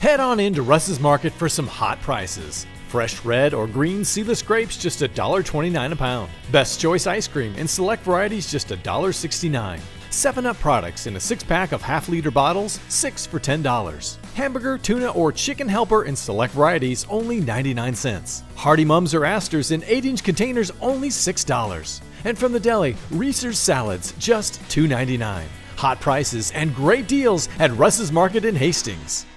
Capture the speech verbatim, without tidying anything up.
Head on into Russ's Market for some hot prices. Fresh red or green seedless grapes just one dollar twenty-nine a pound. Best Choice ice cream in select varieties just one dollar sixty-nine. seven up products in a six pack of half liter bottles, six for ten dollars. Hamburger, tuna, or chicken helper in select varieties only ninety-nine cents. Hearty Mums or Asters in eight inch containers only six dollars. And from the deli, Reese's salads just two ninety-nine. Hot prices and great deals at Russ's Market in Hastings.